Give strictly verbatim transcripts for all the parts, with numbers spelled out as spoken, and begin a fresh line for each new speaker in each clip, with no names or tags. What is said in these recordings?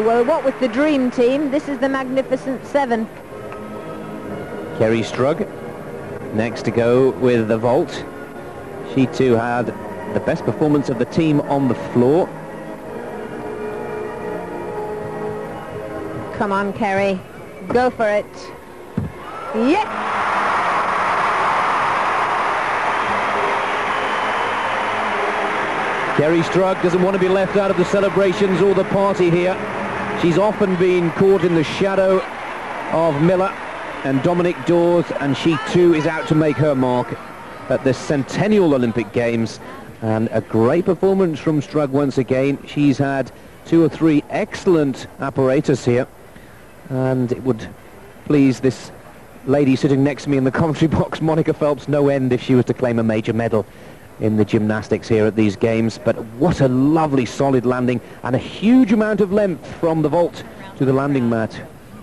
well, what with the Dream Team, this is the Magnificent Seven.
Kerri Strug next to go with the vault. She too had the best performance of the team on the floor.
Come on, Kerri. Go for it. Yes!
Kerri Strug doesn't want to be left out of the celebrations or the party here. She's often been caught in the shadow of Miller and Dominic Dawes, and she too is out to make her mark at the Centennial Olympic Games. And a great performance from Strug once again. She's had two or three excellent apparatus here, and it would please this lady sitting next to me in the commentary box, Monica Phelps, no end if she was to claim a major medal in the gymnastics here at these games. But what a lovely solid landing, and a huge amount of length from the vault to the landing mat.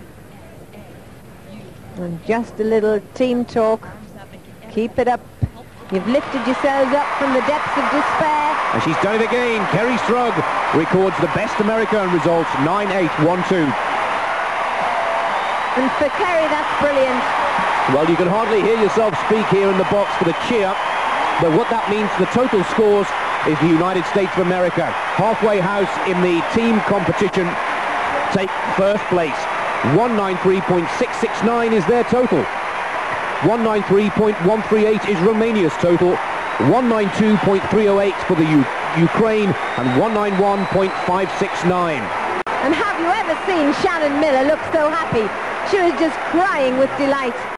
And just a little team talk. Keep it up. You've lifted yourselves up from the depths of despair.
And she's done it again. Kerri Strug records the best American results, nine eight one two.
And for Kerri, that's brilliant.
Well, you can hardly hear yourself speak here in the box for the cheer. But what that means for the total scores is the United States of America, halfway house in the team competition, take first place. one ninety-three point six six nine is their total. one ninety-three point one three eight is Romania's total. one ninety-two point three oh eight for the U Ukraine, and one ninety-one point five six nine.
And have you ever seen Shannon Miller look so happy? She was just crying with delight.